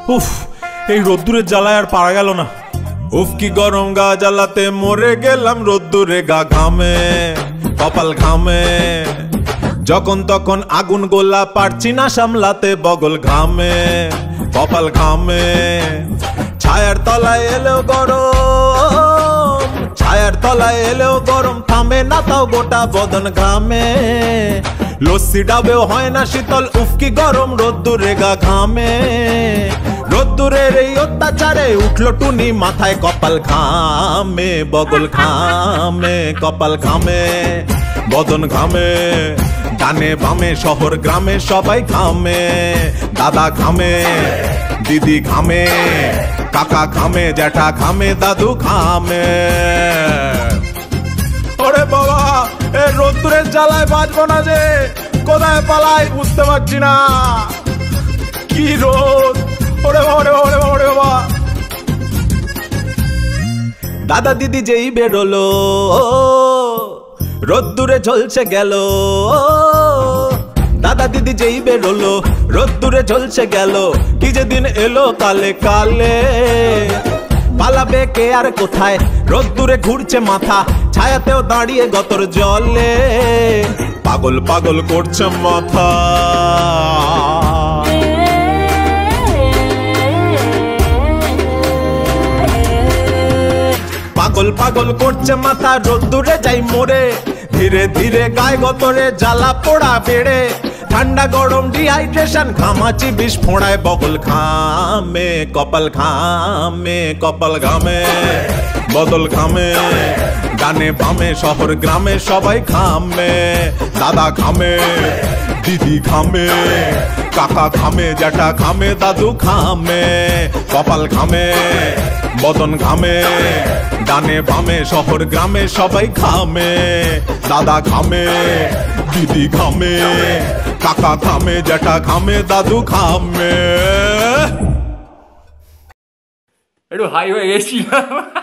উফ, এই রোদ্দুরের জ্বালায় আর পারা গেল না। উফ কি গরম, গা জ্বালাতে মরে গেলাম রোদ্দুরে, গা ঘামে কপাল ঘামে, যখন তখন আগুন গোলা পারছি না সামলাতে, বগল ঘামে কপাল ঘামে। ছায়ার তলায় এলেও গরম, ছায়ার তলায় এলেও গরম, থামে না তাও গোটা বদন ঘামে। লস্যি ডাবেও হয় না শীতল, উফ কি গরম রোদ্দুরে, গা ঘামে। রোদ্দুরের এই অত্যাচারে উঠলো টুনি মাথায়, কপাল ঘামে বগল ঘামে কপাল ঘামে, বদন ঘামে। ডানে বামে শহর গ্রামে সবাই ঘামে, দাদা ঘামে দিদি ঘামে, কাকা ঘামে জ্যাঠা ঘামে দাদু ঘামে। ওরে বাবা, এ রোদ্দুরের জ্বালায় বাঁচবো না যে, কোথায় পালাই বুঝতে পারছি না। কি রোদ, ওরে বাবা রে বাবা রে বাবা রে বাবা। দাদা দিদি যেই বেরোলো রোদ্দুরে ঝলসে গেল, দাদা দিদি যেই বেরোলো রোদ্দুরে ঝলসে গেল। কি যে দিন এলো কালে কালে, পালাবে কে আর কোথায়, রোদ্দুরে ঘুরছে মাথা, ছায়াতেও দাঁড়িয়ে গতর জলে, পাগল পাগল করছে মাথা। পাগল পাগল করছে মাথা, রোদ্দুরে যাই মোরে, ধীরে ধীরে গায়ে গতরে জ্বালা পোড়া বেড়ে, ঠান্ডা গরম ডিহাইড্রেশন, ঘামাচি বিষ ফোঁড়ায়, বগল ঘামে কপাল ঘামে কপাল ঘামে, বদল ঘামে। ডানে বামে শহর গ্রামে সবাই ঘামে, দাদা ঘামে দিদি ঘামে, কাকা ঘামে জ্যাঠা ঘামে দাদু ঘামে, কপাল ঘামে বদন ঘামে। ডানে বামে শহর গ্রামে সবাই ঘামে, দাদা ঘামে দিদি ঘামে, কাকা ঘামে জ্যাঠা ঘামে দাদু ঘামে। একটু হাই হয়ে গেছিলাম।